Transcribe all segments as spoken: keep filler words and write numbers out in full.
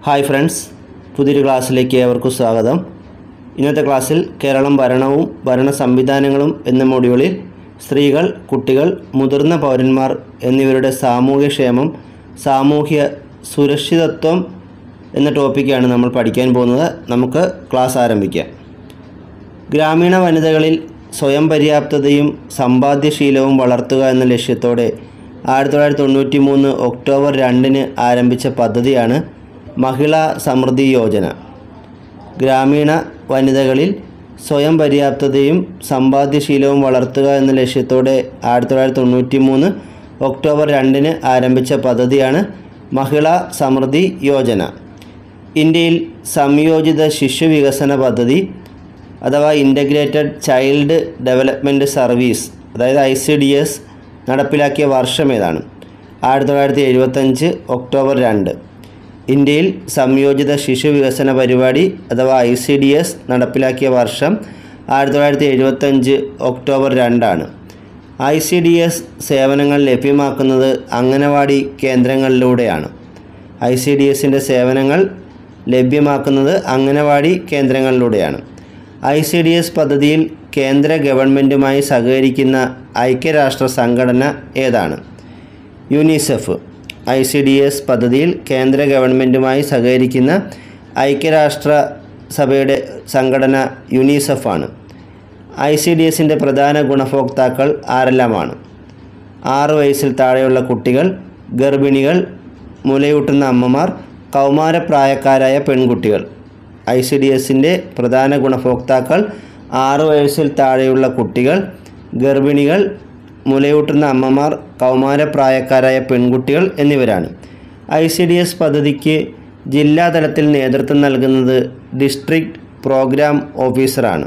Hi friends, പുതിയൊരു ക്ലാസ്സിലേക്ക് ഏവർക്കും സ്വാഗതം. ഇന്നത്തെ ക്ലാസ്സിൽ കേരളം ഭരണവും ഭരണ സംവിധാനങ്ങളും എന്ന മൊഡ്യൂളിൽ സ്ത്രീകൾ, കുട്ടികൾ, മുതിർന്ന പൗരന്മാർ എന്നിവരുടെ സാമൂഹ്യക്ഷേമം, സാമൂഹ്യ സുരക്ഷിതത്വം എന്ന ടോപ്പിക്കാണ് നമ്മൾ പഠിക്കാൻ പോകുന്നത്. നമുക്ക് ക്ലാസ് ആരംഭിക്കാം. ഗ്രാമീണ വനിതകളിൽ സ്വയം പര്യാപ്തതയും സമ്പാദ്യശീലവും വളർത്തുക എന്ന ലക്ഷ്യത്തോടെ ആയിരത്തി തൊള്ളായിരത്തി തൊണ്ണൂറ്റി മൂന്ന് ഒക്ടോബർ രണ്ടിന് ആരംഭിച്ച പദ്ധതിയാണ് മഹിളാ സമൃദ്ധി യോജന. ഗ്രാമീണ വനിതകളിൽ സ്വയം പര്യാപ്തതയും സമ്പാദ്യശീലവും വളർത്തുക എന്ന ലക്ഷ്യത്തോടെ ആയിരത്തി തൊള്ളായിരത്തി തൊണ്ണൂറ്റി മൂന്ന് ഒക്ടോബർ രണ്ടിന് ആരംഭിച്ച പദ്ധതിയാണ് മഹിളാ സമൃദ്ധി യോജന. ഇന്ത്യയിൽ സംയോജിത ശിശു വികസന പദ്ധതി അഥവാ ഇൻ്റഗ്രേറ്റഡ് ചൈൽഡ് ഡെവലപ്മെൻറ്റ് സർവീസ്, അതായത് ഐ സി ഡി എസ് നടപ്പിലാക്കിയ വർഷം ഏതാണ്? ആയിരത്തി തൊള്ളായിരത്തി എഴുപത്തഞ്ച് ഒക്ടോബർ രണ്ട്. ഇന്ത്യയിൽ സംയോജിത ശിശു വികസന പരിപാടി അഥവാ ഐ സി ഡി എസ് നടപ്പിലാക്കിയ വർഷം ആയിരത്തി തൊള്ളായിരത്തി എഴുപത്തഞ്ച് ഒക്ടോബർ രണ്ടാണ്. ഐ സി ഡി എസ് സേവനങ്ങൾ ലഭ്യമാക്കുന്നത് അംഗനവാടി കേന്ദ്രങ്ങളിലൂടെയാണ്. ഐ സി ഡി എസിൻ്റെ സേവനങ്ങൾ ലഭ്യമാക്കുന്നത് അംഗനവാടി കേന്ദ്രങ്ങളിലൂടെയാണ്. ഐ സി ഡി എസ് പദ്ധതിയിൽ കേന്ദ്ര ഗവൺമെൻറ്റുമായി സഹകരിക്കുന്ന ഐക്യരാഷ്ട്ര സംഘടന ഏതാണ്? UNICEF. I C D S പദ്ധതിയിൽ കേന്ദ്ര ഗവൺമെൻറ്റുമായി സഹകരിക്കുന്ന ഐക്യരാഷ്ട്ര സഭയുടെ സംഘടന യുനിസെഫാണ്. ഐ സി ഡി എസിൻ്റെ പ്രധാന ഗുണഭോക്താക്കൾ ആരെല്ലാമാണ്? ആറ് വയസ്സിൽ താഴെയുള്ള കുട്ടികൾ, ഗർഭിണികൾ, മുലയൂട്ടുന്ന അമ്മമാർ, കൗമാരപ്രായക്കാരായ പെൺകുട്ടികൾ. ഐ സി ഡി എസിൻ്റെ പ്രധാന ഗുണഭോക്താക്കൾ ആറ് വയസ്സിൽ താഴെയുള്ള കുട്ടികൾ, ഗർഭിണികൾ, മുലയൂട്ടുന്ന അമ്മമാർ, കൗമാരപ്രായക്കാരായ പെൺകുട്ടികൾ എന്നിവരാണ്. ഐ സി ഡി എസ് പദ്ധതിക്ക് ജില്ലാതലത്തിൽ നേതൃത്വം നൽകുന്നത് ഡിസ്ട്രിക്റ്റ് പ്രോഗ്രാം ഓഫീസറാണ്.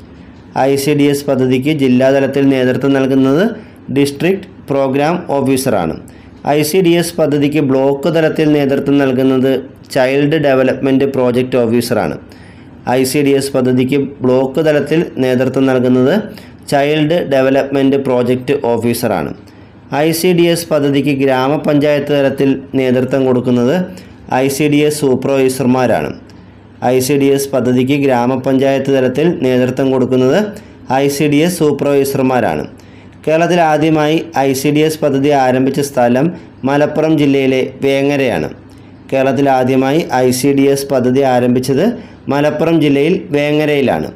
ഐ സി ഡി എസ് പദ്ധതിക്ക് ജില്ലാതലത്തിൽ നേതൃത്വം നൽകുന്നത് ഡിസ്ട്രിക്റ്റ് പ്രോഗ്രാം ഓഫീസറാണ്. ഐ സി ഡി എസ് പദ്ധതിക്ക് ബ്ലോക്ക് തലത്തിൽ നേതൃത്വം നൽകുന്നത് ചൈൽഡ് ഡെവലപ്മെൻറ്റ് പ്രോജക്റ്റ് ഓഫീസറാണ്. ഐ സി ഡി എസ് പദ്ധതിക്ക് ബ്ലോക്ക് തലത്തിൽ നേതൃത്വം നൽകുന്നത് ചൈൽഡ് ഡെവലപ്മെൻറ്റ് പ്രോജക്റ്റ് ഓഫീസറാണ്. ഐ സി ഡി എസ് പദ്ധതിക്ക് ഗ്രാമപഞ്ചായത്ത് തലത്തിൽ നേതൃത്വം കൊടുക്കുന്നത് ഐ സി ഡി എസ് സൂപ്പർവൈസർമാരാണ്. ഐ സി ഡി എസ് പദ്ധതിക്ക് ഗ്രാമപഞ്ചായത്ത് തലത്തിൽ നേതൃത്വം കൊടുക്കുന്നത് ഐ സി ഡി എസ് സൂപ്പർവൈസർമാരാണ്. കേരളത്തിൽ ആദ്യമായി ഐ സി ഡി എസ് പദ്ധതി ആരംഭിച്ച സ്ഥലം മലപ്പുറം ജില്ലയിലെ വേങ്ങരയാണ്. കേരളത്തിൽ ആദ്യമായി ഐ സി ഡി എസ് പദ്ധതി ആരംഭിച്ചത് മലപ്പുറം ജില്ലയിൽ വേങ്ങരയിലാണ്.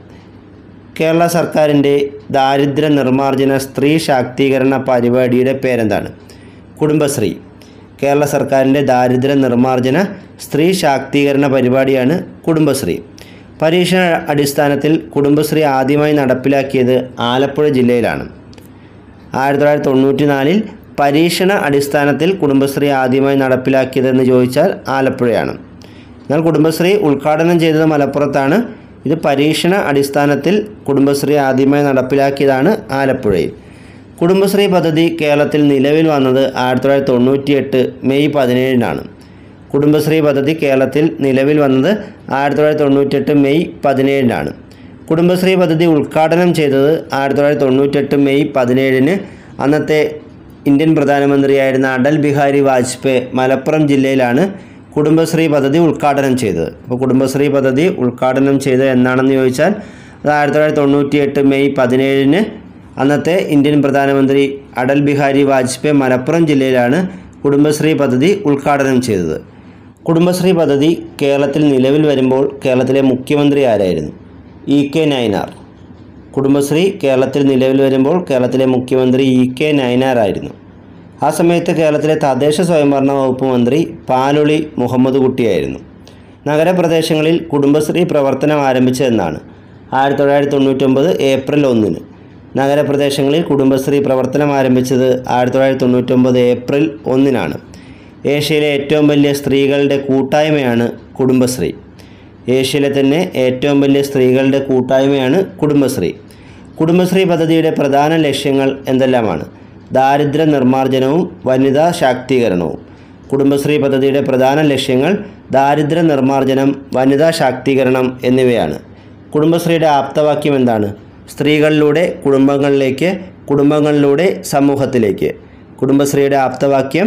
കേരള സർക്കാരിൻ്റെ ദാരിദ്ര്യ നിർമ്മാർജ്ജന സ്ത്രീ ശാക്തീകരണ പരിപാടിയുടെ പേരെന്താണ്? കുടുംബശ്രീ. കേരള സർക്കാരിൻ്റെ ദാരിദ്ര്യ നിർമ്മാർജ്ജന സ്ത്രീ ശാക്തീകരണ പരിപാടിയാണ് കുടുംബശ്രീ. പരീക്ഷണ അടിസ്ഥാനത്തിൽ കുടുംബശ്രീ ആദ്യമായി നടപ്പിലാക്കിയത് ആലപ്പുഴ ജില്ലയിലാണ്. ആയിരത്തി തൊള്ളായിരത്തി തൊണ്ണൂറ്റി നാലിൽ പരീക്ഷണ അടിസ്ഥാനത്തിൽ കുടുംബശ്രീ ആദ്യമായി നടപ്പിലാക്കിയതെന്ന് ചോദിച്ചാൽ ആലപ്പുഴയാണ്. എന്നാൽ കുടുംബശ്രീ ഉദ്ഘാടനം ചെയ്തത് മലപ്പുറത്താണ്. ഇത് പരീക്ഷണ അടിസ്ഥാനത്തിൽ കുടുംബശ്രീ ആദ്യമായി നടപ്പിലാക്കിയതാണ് ആലപ്പുഴയിൽ. കുടുംബശ്രീ പദ്ധതി കേരളത്തിൽ നിലവിൽ വന്നത് ആയിരത്തി തൊള്ളായിരത്തി തൊണ്ണൂറ്റി എട്ട് മെയ് പതിനേഴിനാണ്. കുടുംബശ്രീ പദ്ധതി കേരളത്തിൽ നിലവിൽ വന്നത് ആയിരത്തി തൊള്ളായിരത്തി തൊണ്ണൂറ്റെട്ട് മെയ് പതിനേഴിനാണ്. കുടുംബശ്രീ പദ്ധതി ഉദ്ഘാടനം ചെയ്തത് ആയിരത്തി തൊള്ളായിരത്തി തൊണ്ണൂറ്റെട്ട് മെയ് പതിനേഴിന് അന്നത്തെ ഇന്ത്യൻ പ്രധാനമന്ത്രിയായിരുന്ന അടൽ ബിഹാരി വാജ്പേയി മലപ്പുറം ജില്ലയിലാണ് കുടുംബശ്രീ പദ്ധതി ഉദ്ഘാടനം ചെയ്തത്. അപ്പോൾ കുടുംബശ്രീ പദ്ധതി ഉദ്ഘാടനം ചെയ്തത് എന്നാണെന്ന് ചോദിച്ചാൽ അത് ആയിരത്തി തൊള്ളായിരത്തി തൊണ്ണൂറ്റി എട്ട് മെയ് പതിനേഴിന് അന്നത്തെ ഇന്ത്യൻ പ്രധാനമന്ത്രി അടൽ ബിഹാരി വാജ്പേയി മലപ്പുറം ജില്ലയിലാണ് കുടുംബശ്രീ പദ്ധതി ഉദ്ഘാടനം ചെയ്തത്. കുടുംബശ്രീ പദ്ധതി കേരളത്തിൽ നിലവിൽ വരുമ്പോൾ കേരളത്തിലെ മുഖ്യമന്ത്രി ആരായിരുന്നു? E K Nayanar. കുടുംബശ്രീ കേരളത്തിൽ നിലവിൽ വരുമ്പോൾ കേരളത്തിലെ മുഖ്യമന്ത്രി ഇ കെ നയനാർ ആയിരുന്നു. ആ സമയത്ത് കേരളത്തിലെ തദ്ദേശ സ്വയംഭരണ വകുപ്പ് മന്ത്രി പാലൊളി മുഹമ്മദ് കുട്ടിയായിരുന്നു. നഗരപ്രദേശങ്ങളിൽ കുടുംബശ്രീ പ്രവർത്തനം ആരംഭിച്ചതെന്നാണ്? ആയിരത്തി തൊള്ളായിരത്തി തൊണ്ണൂറ്റൊമ്പത് ഏപ്രിൽ ഒന്നിന്. നഗരപ്രദേശങ്ങളിൽ കുടുംബശ്രീ പ്രവർത്തനം ആരംഭിച്ചത് ആയിരത്തി തൊള്ളായിരത്തി തൊണ്ണൂറ്റൊമ്പത് ഏപ്രിൽ ഒന്നിനാണ്. ഏഷ്യയിലെ ഏറ്റവും വലിയ സ്ത്രീകളുടെ കൂട്ടായ്മയാണ് കുടുംബശ്രീ. ഏഷ്യയിലെ തന്നെ ഏറ്റവും വലിയ സ്ത്രീകളുടെ കൂട്ടായ്മയാണ് കുടുംബശ്രീ. കുടുംബശ്രീ പദ്ധതിയുടെ പ്രധാന ലക്ഷ്യങ്ങൾ എന്തെല്ലാമാണ്? ദാരിദ്ര്യ നിർമ്മാർജ്ജനവും വനിതാ ശാക്തീകരണവും. കുടുംബശ്രീ പദ്ധതിയുടെ പ്രധാന ലക്ഷ്യങ്ങൾ ദാരിദ്ര്യ നിർമ്മാർജ്ജനം, വനിതാ ശാക്തീകരണം എന്നിവയാണ്. കുടുംബശ്രീയുടെ ആപ്തവാക്യം എന്താണ്? സ്ത്രീകളിലൂടെ കുടുംബങ്ങളിലേക്ക്, കുടുംബങ്ങളിലൂടെ സമൂഹത്തിലേക്ക്. കുടുംബശ്രീയുടെ ആപ്തവാക്യം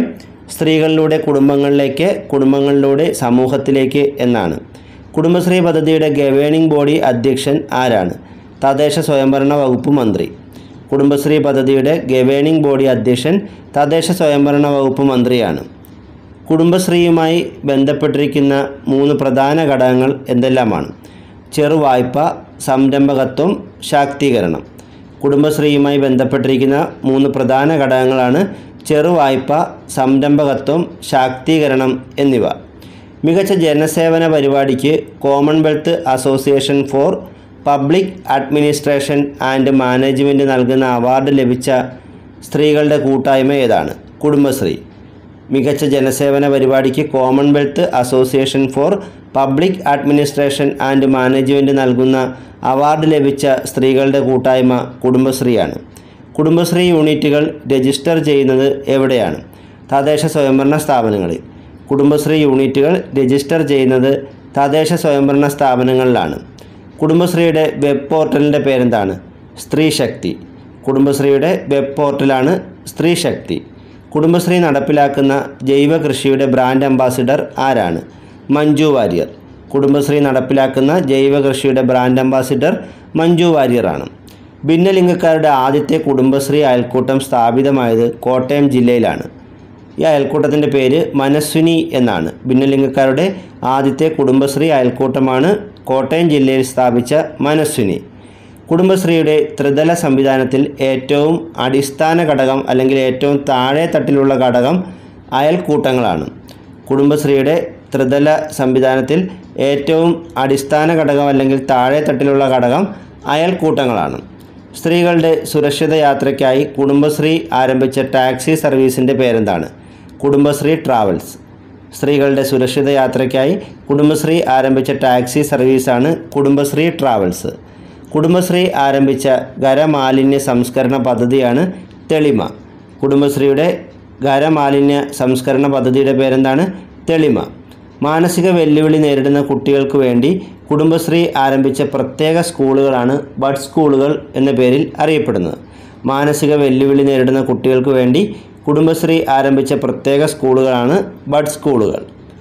സ്ത്രീകളിലൂടെ കുടുംബങ്ങളിലേക്ക്, കുടുംബങ്ങളിലൂടെ സമൂഹത്തിലേക്ക് എന്നാണ്. കുടുംബശ്രീ പദ്ധതിയുടെ ഗവേണിംഗ് ബോഡി അധ്യക്ഷൻ ആരാണ്? തദ്ദേശ സ്വയംഭരണ വകുപ്പ് മന്ത്രി. കുടുംബശ്രീ പദ്ധതിയുടെ ഗവേണിംഗ് ബോഡി അധ്യക്ഷൻ തദ്ദേശ സ്വയംഭരണ വകുപ്പ് മന്ത്രിയാണ്. കുടുംബശ്രീയുമായി ബന്ധപ്പെട്ടിരിക്കുന്ന മൂന്ന് പ്രധാന ഘടകങ്ങൾ എന്തെല്ലാമാണ്? ചെറുവായ്പ, സംരംഭകത്വം, ശാക്തീകരണം. കുടുംബശ്രീയുമായി ബന്ധപ്പെട്ടിരിക്കുന്ന മൂന്ന് പ്രധാന ഘടകങ്ങളാണ് ചെറുവായ്പ, സംരംഭകത്വം, ശാക്തീകരണം എന്നിവ. മികച്ച ജനസേവന പരിപാടിക്ക് Commonwealth association for public administration and management നൽകുന്ന അവാർഡ് ലഭിച്ച സ്ത്രീകളുടെ കൂട്ടായ്മ ഏതാണ്? കുടുംബശ്രീ. മികച്ച ജനസേവന പരിപാടിക്ക് Commonwealth association for public administration and management നൽകുന്ന അവാർഡ് ലഭിച്ച സ്ത്രീകളുടെ കൂട്ടായ്മ കുടുംബശ്രീയാണ്. കുടുംബശ്രീ യൂണിറ്റുകൾ രജിസ്റ്റർ ചെയ്യുന്നത് എവിടെയാണ്? തദ്ദേശ സ്വയംഭരണ സ്ഥാപനങ്ങളിൽ. കുടുംബശ്രീ യൂണിറ്റുകൾ രജിസ്റ്റർ ചെയ്യുന്നത് തദ്ദേശ സ്വയംഭരണ സ്ഥാപനങ്ങളിലാണ്. കുടുംബശ്രീയുടെ വെബ് പോർട്ടലിൻ്റെ പേരെന്താണ്? സ്ത്രീ ശക്തി. കുടുംബശ്രീയുടെ വെബ് പോർട്ടലാണ് സ്ത്രീ ശക്തി. കുടുംബശ്രീ നടപ്പിലാക്കുന്ന ജൈവ കൃഷിയുടെ ബ്രാൻഡ് അംബാസിഡർ ആരാണ്? മഞ്ജു വാര്യർ. കുടുംബശ്രീ നടപ്പിലാക്കുന്ന ജൈവ കൃഷിയുടെ ബ്രാൻഡ് അംബാസിഡർ മഞ്ജു വാര്യറാണ്. ഭിന്നലിംഗക്കാരുടെ ആദ്യത്തെ കുടുംബശ്രീ അയൽക്കൂട്ടം സ്ഥാപിതമായത് കോട്ടയം ജില്ലയിലാണ്. ഈ അയൽക്കൂട്ടത്തിൻ്റെ പേര് മനസ്വിനി എന്നാണ്. ഭിന്നലിംഗക്കാരുടെ ആദ്യത്തെ കുടുംബശ്രീ അയൽക്കൂട്ടമാണ് കോട്ടയം ജില്ലയിൽ സ്ഥാപിച്ച മനസ്വിനി. കുടുംബശ്രീയുടെ ത്രിതല സംവിധാനത്തിൽ ഏറ്റവും അടിസ്ഥാന ഘടകം അല്ലെങ്കിൽ ഏറ്റവും താഴെ തട്ടിലുള്ള ഘടകം അയൽക്കൂട്ടങ്ങളാണ്. കുടുംബശ്രീയുടെ ത്രിതല സംവിധാനത്തിൽ ഏറ്റവും അടിസ്ഥാന ഘടകം അല്ലെങ്കിൽ താഴെ തട്ടിലുള്ള ഘടകം അയൽക്കൂട്ടങ്ങളാണ്. സ്ത്രീകളുടെ സുരക്ഷിത യാത്രയ്ക്കായി കുടുംബശ്രീ ആരംഭിച്ച ടാക്സി സർവീസിൻ്റെ പേരെന്താണ്? കുടുംബശ്രീ ട്രാവൽസ്. സ്ത്രീകളുടെ സുരക്ഷിത യാത്രയ്ക്കായി കുടുംബശ്രീ ആരംഭിച്ച ടാക്സി സർവീസാണ് കുടുംബശ്രീ ട്രാവൽസ്. കുടുംബശ്രീ ആരംഭിച്ച ഖരമാലിന്യ സംസ്കരണ പദ്ധതിയാണ് തെളിമ. കുടുംബശ്രീയുടെ ഖരമാലിന്യ സംസ്കരണ പദ്ധതിയുടെ പേരെന്താണ്? തെളിമ. മാനസിക വെല്ലുവിളി നേരിടുന്ന കുട്ടികൾക്ക് വേണ്ടി കുടുംബശ്രീ ആരംഭിച്ച പ്രത്യേക സ്കൂളുകളാണ് ബഡ് സ്കൂളുകൾ എന്ന പേരിൽ അറിയപ്പെടുന്നത്. മാനസിക വെല്ലുവിളി നേരിടുന്ന കുട്ടികൾക്ക് വേണ്ടി കുടുംബശ്രീ ആരംഭിച്ച പ്രത്യേക സ്കൂളുകളാണ് ബഡ് സ്കൂളുകൾ.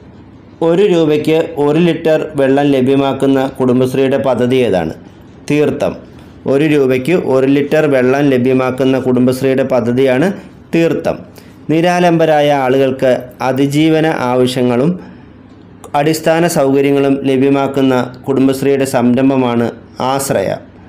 ഒരു രൂപയ്ക്ക് ഒരു ലിറ്റർ വെള്ളം ലഭ്യമാക്കുന്ന കുടുംബശ്രീയുടെ പദ്ധതി ഏതാണ്? തീർത്ഥം. ഒരു രൂപയ്ക്ക് ഒരു ലിറ്റർ വെള്ളം ലഭ്യമാക്കുന്ന കുടുംബശ്രീയുടെ പദ്ധതിയാണ് തീർത്ഥം. നിരാലംബരായ ആളുകൾക്ക് അതിജീവന ആവശ്യങ്ങളും അടിസ്ഥാന സൗകര്യങ്ങളും ലഭ്യമാക്കുന്ന കുടുംബശ്രീയുടെ സംരംഭമാണ് ആശ്രയ.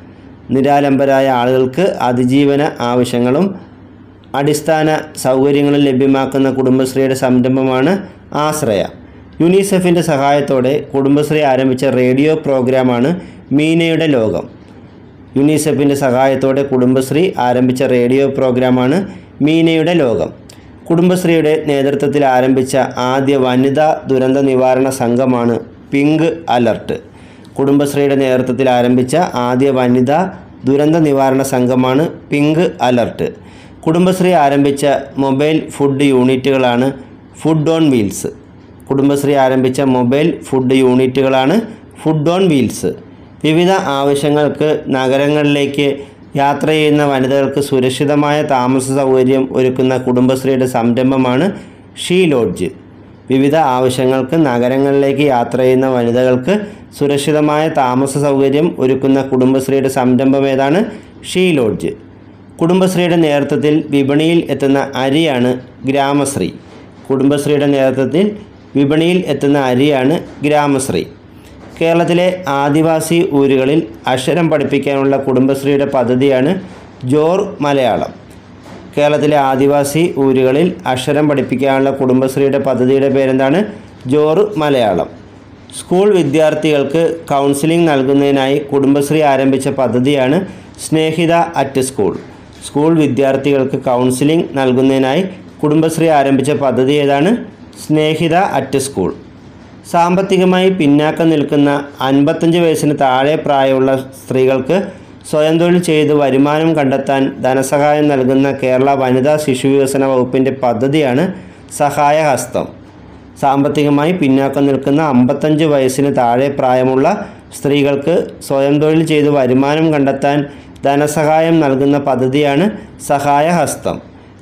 നിരാലംബരായ ആളുകൾക്ക് അതിജീവന ആവശ്യങ്ങളും അടിസ്ഥാന സൗകര്യങ്ങളും ലഭ്യമാക്കുന്ന കുടുംബശ്രീയുടെ സംരംഭമാണ് ആശ്രയ. യുനിസെഫിൻ്റെ സഹായത്തോടെ കുടുംബശ്രീ ആരംഭിച്ച റേഡിയോ പ്രോഗ്രാമാണ് മീനയുടെ ലോകം. യുനിസെഫിൻ്റെ സഹായത്തോടെ കുടുംബശ്രീ ആരംഭിച്ച റേഡിയോ പ്രോഗ്രാമാണ് മീനയുടെ ലോകം. കുടുംബശ്രീയുടെ നേതൃത്വത്തിൽ ആരംഭിച്ച ആദ്യ വനിതാ ദുരന്ത നിവാരണ സംഘമാണ് പിങ്ക് അലർട്ട്. കുടുംബശ്രീയുടെ നേതൃത്വത്തിൽ ആരംഭിച്ച ആദ്യ വനിതാ ദുരന്ത നിവാരണ സംഘമാണ് പിങ്ക് അലർട്ട്. കുടുംബശ്രീ ആരംഭിച്ച മൊബൈൽ ഫുഡ് യൂണിറ്റുകളാണ് ഫുഡ് ഓൺ വീൽസ്. കുടുംബശ്രീ ആരംഭിച്ച മൊബൈൽ ഫുഡ് യൂണിറ്റുകളാണ് ഫുഡ് ഓൺ വീൽസ്. വിവിധ ആവശ്യങ്ങൾക്ക് നഗരങ്ങളിലേക്ക് യാത്ര ചെയ്യുന്ന വനിതകൾക്ക് സുരക്ഷിതമായ താമസ സൗകര്യം ഒരുക്കുന്ന കുടുംബശ്രീയുടെ സംരംഭമാണ് ഷീ ലോഡ്ജ്. വിവിധ ആവശ്യങ്ങൾക്ക് നഗരങ്ങളിലേക്ക് യാത്ര ചെയ്യുന്ന വനിതകൾക്ക് സുരക്ഷിതമായ താമസ സൗകര്യം ഒരുക്കുന്ന കുടുംബശ്രീയുടെ സംരംഭം ഏതാണ്? She lodge. കുടുംബശ്രീയുടെ നേതൃത്വത്തിൽ വിപണിയിൽ എത്തുന്ന അരിയാണ് ഗ്രാമശ്രീ. കുടുംബശ്രീയുടെ നേതൃത്വത്തിൽ വിപണിയിൽ എത്തുന്ന അരിയാണ് ഗ്രാമശ്രീ. കേരളത്തിലെ ആദിവാസി ഊരുകളിൽ അക്ഷരം പഠിപ്പിക്കാനുള്ള കുടുംബശ്രീയുടെ പദ്ധതിയാണ് ജോർ മലയാളം. കേരളത്തിലെ ആദിവാസി ഊരുകളിൽ അക്ഷരം പഠിപ്പിക്കാനുള്ള കുടുംബശ്രീയുടെ പദ്ധതിയുടെ പേരെന്താണ്? ജോർ മലയാളം. സ്കൂൾ വിദ്യാർത്ഥികൾക്ക് കൗൺസിലിംഗ് നൽകുന്നതിനായി കുടുംബശ്രീ ആരംഭിച്ച പദ്ധതിയാണ് സ്നേഹിത അറ്റ് സ്കൂൾ. സ്കൂൾ വിദ്യാർത്ഥികൾക്ക് കൗൺസിലിംഗ് നൽകുന്നതിനായി കുടുംബശ്രീ ആരംഭിച്ച പദ്ധതി ഏതാണ്? Snehitha at school. സാമ്പത്തികമായി പിന്നാക്കം നിൽക്കുന്ന അൻപത്തഞ്ച് വയസ്സിന് താഴെ പ്രായമുള്ള സ്ത്രീകൾക്ക് സ്വയം തൊഴിൽ ചെയ്ത് വരുമാനം കണ്ടെത്താൻ ധനസഹായം നൽകുന്ന കേരള വനിതാ ശിശു വികസന വകുപ്പിൻ്റെ പദ്ധതിയാണ് സഹായഹസ്തം. സാമ്പത്തികമായി പിന്നാക്കം നിൽക്കുന്ന അമ്പത്തഞ്ച് വയസ്സിന് താഴെ പ്രായമുള്ള സ്ത്രീകൾക്ക് സ്വയം തൊഴിൽ ചെയ്ത് വരുമാനം കണ്ടെത്താൻ ധനസഹായം നൽകുന്ന പദ്ധതിയാണ് സഹായഹസ്തം.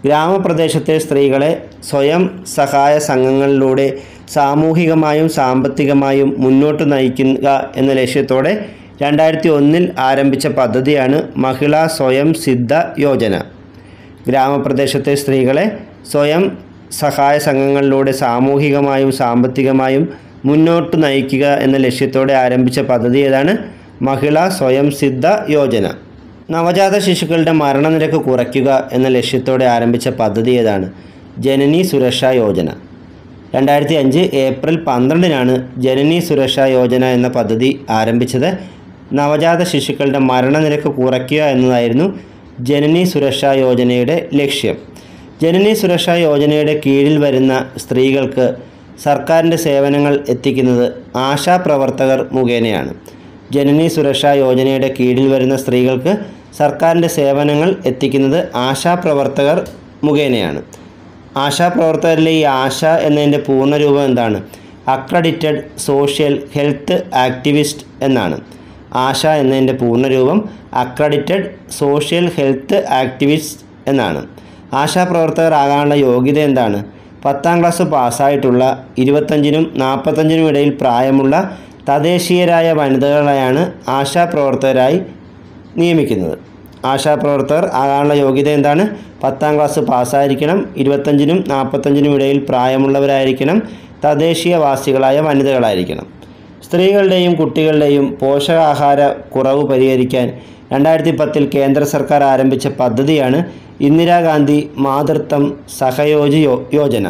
ഗ്രാമപ്രദേശത്തെ സ്ത്രീകളെ സ്വയം സഹായ സംഘങ്ങളിലൂടെ സാമൂഹികമായും സാമ്പത്തികമായും മുന്നോട്ട് നയിക്കുക എന്ന ലക്ഷ്യത്തോടെ രണ്ടായിരത്തി ഒന്നിൽ ആരംഭിച്ച പദ്ധതിയാണ് മഹിളാ സ്വയം സിദ്ധ യോജന. ഗ്രാമപ്രദേശത്തെ സ്ത്രീകളെ സ്വയം സഹായ സംഘങ്ങളിലൂടെ സാമൂഹികമായും സാമ്പത്തികമായും മുന്നോട്ട് നയിക്കുക എന്ന ലക്ഷ്യത്തോടെ ആരംഭിച്ച പദ്ധതി ഏതാണ്? മഹിളാ സ്വയം സിദ്ധ യോജന. നവജാത ശിശുക്കളുടെ മരണനിരക്ക് കുറയ്ക്കുക എന്ന ലക്ഷ്യത്തോടെ ആരംഭിച്ച പദ്ധതി ഏതാണ്? ജനനി സുരക്ഷാ യോജന. രണ്ടായിരത്തി അഞ്ച് ഏപ്രിൽ പന്ത്രണ്ടിനാണ് ജനനി സുരക്ഷാ യോജന എന്ന പദ്ധതി ആരംഭിച്ചത്. നവജാത ശിശുക്കളുടെ മരണനിരക്ക് കുറയ്ക്കുക എന്നതായിരുന്നു ജനനി സുരക്ഷാ യോജനയുടെ ലക്ഷ്യം. ജനനി സുരക്ഷാ യോജനയുടെ കീഴിൽ വരുന്ന സ്ത്രീകൾക്ക് സർക്കാരിൻ്റെ സേവനങ്ങൾ എത്തിക്കുന്നത് ആശാപ്രവർത്തകർ മുഖേനയാണ്. ജനനി സുരക്ഷാ യോജനയുടെ കീഴിൽ വരുന്ന സ്ത്രീകൾക്ക് സർക്കാരിൻ്റെ സേവനങ്ങൾ എത്തിക്കുന്നത് ആശാപ്രവർത്തകർ മുഖേനയാണ്. ആശാപ്രവർത്തകരിലെ ഈ ആശ എന്നതിൻ്റെ പൂർണ്ണരൂപം എന്താണ്? അക്രഡിറ്റഡ് സോഷ്യൽ ഹെൽത്ത് ആക്ടിവിസ്റ്റ് എന്നാണ്. ആശ എന്നതിൻ്റെ പൂർണ്ണരൂപം അക്രഡിറ്റഡ് സോഷ്യൽ ഹെൽത്ത് ആക്ടിവിസ്റ്റ് എന്നാണ്. ആശാപ്രവർത്തകർ ആകാനുള്ള യോഗ്യത എന്താണ്? പത്താം ക്ലാസ് പാസ്സായിട്ടുള്ള ഇരുപത്തഞ്ചിനും നാൽപ്പത്തഞ്ചിനും ഇടയിൽ പ്രായമുള്ള തദ്ദേശീയരായ വനിതകളെയാണ് ആശാപ്രവർത്തകരായി നിയമിക്കുന്നത്. ആശാപ്രവർത്തകർ ആകാനുള്ള യോഗ്യത എന്താണ്? പത്താം ക്ലാസ് പാസ്സായിരിക്കണം, ഇരുപത്തഞ്ചിനും നാൽപ്പത്തഞ്ചിനും ഇടയിൽ പ്രായമുള്ളവരായിരിക്കണം, തദ്ദേശീയവാസികളായ വനിതകളായിരിക്കണം. സ്ത്രീകളുടെയും കുട്ടികളുടെയും പോഷകാഹാര കുറവ് പരിഹരിക്കാൻ രണ്ടായിരത്തി പത്തിൽ കേന്ദ്ര സർക്കാർ ആരംഭിച്ച പദ്ധതിയാണ് ഇന്ദിരാഗാന്ധി മാതൃത്വം സഹയോജി യോജന.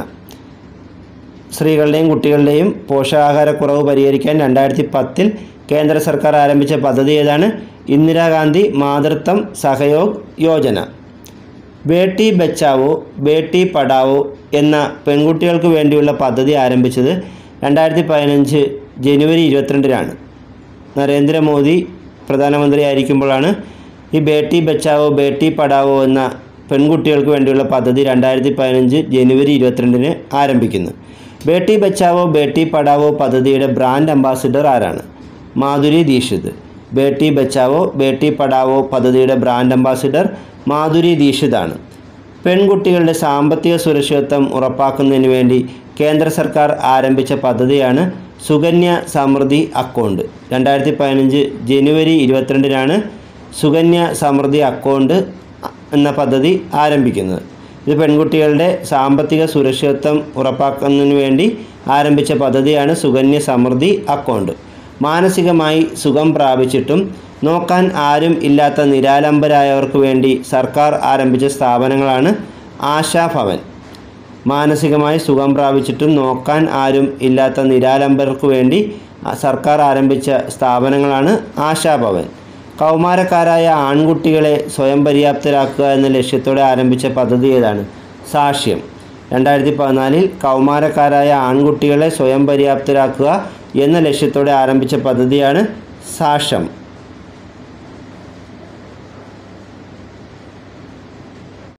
സ്ത്രീകളുടെയും കുട്ടികളുടെയും പോഷകാഹാരക്കുറവ് പരിഹരിക്കാൻ രണ്ടായിരത്തി പത്തിൽ കേന്ദ്ര സർക്കാർ ആരംഭിച്ച പദ്ധതി ഏതാണ്? ഇന്ദിരാഗാന്ധി മാതൃത്വം സഹയോഗ് യോജന. ബേട്ടി ബച്ചാവോ ബേട്ടി പഠാവോ എന്ന പെൺകുട്ടികൾക്ക് വേണ്ടിയുള്ള പദ്ധതി ആരംഭിച്ചത് രണ്ടായിരത്തി പതിനഞ്ച് ജനുവരി ഇരുപത്തിരണ്ടിനാണ്. നരേന്ദ്രമോദി പ്രധാനമന്ത്രിയായിരിക്കുമ്പോഴാണ് ഈ ബേട്ടി ബച്ചാവോ ബേട്ടി പഠാവോ എന്ന പെൺകുട്ടികൾക്ക് വേണ്ടിയുള്ള പദ്ധതി രണ്ടായിരത്തി പതിനഞ്ച് ജനുവരി ഇരുപത്തിരണ്ടിന് ആരംഭിക്കുന്നത്. ബേട്ടി ബച്ചാവോ ബേട്ടി പഠാവോ പദ്ധതിയുടെ ബ്രാൻഡ് അംബാസിഡർ ആരാണ്? മാധുരി ദീക്ഷിത്. ബേട്ടി ബച്ചാവോ ബേട്ടി പഠാവോ പദ്ധതിയുടെ ബ്രാൻഡ് അംബാസിഡർ മാധുരി ദീക്ഷിതാണ്. പെൺകുട്ടികളുടെ സാമ്പത്തിക സുരക്ഷിതത്വം ഉറപ്പാക്കുന്നതിന് വേണ്ടി കേന്ദ്ര സർക്കാർ ആരംഭിച്ച പദ്ധതിയാണ് സുകന്യ സമൃദ്ധി അക്കൗണ്ട്. രണ്ടായിരത്തി പതിനഞ്ച് ജനുവരി ഇരുപത്തിരണ്ടിനാണ് സുകന്യ സമൃദ്ധി അക്കൗണ്ട് എന്ന പദ്ധതി ആരംഭിക്കുന്നത്. ഇത് പെൺകുട്ടികളുടെ സാമ്പത്തിക സുരക്ഷിതത്വം ഉറപ്പാക്കുന്നതിന് വേണ്ടി ആരംഭിച്ച പദ്ധതിയാണ് സുകന്യ സമൃദ്ധി അക്കൗണ്ട്. മാനസികമായി സുഖം പ്രാപിച്ചിട്ടും നോക്കാൻ ആരും ഇല്ലാത്ത നിരാലംബരായവർക്ക് വേണ്ടി സർക്കാർ ആരംഭിച്ച സ്ഥാപനങ്ങളാണ് ആശാഭവൻ. മാനസികമായി സുഖം പ്രാപിച്ചിട്ടും നോക്കാൻ ആരും ഇല്ലാത്ത നിരാലംബർക്ക് വേണ്ടി സർക്കാർ ആരംഭിച്ച സ്ഥാപനങ്ങളാണ് ആശാഭവൻ. കൗമാരക്കാരായ ആൺകുട്ടികളെ സ്വയം പര്യാപ്തരാക്കുക എന്ന ലക്ഷ്യത്തോടെ ആരംഭിച്ച പദ്ധതി ഏതാണ്? സാക്ഷ്യം. രണ്ടായിരത്തി പതിനാലിൽ കൗമാരക്കാരായ ആൺകുട്ടികളെ സ്വയം പര്യാപ്തരാക്കുക എന്ന ലക്ഷ്യത്തോടെ ആരംഭിച്ച പദ്ധതിയാണ് സാക്ഷ്യം.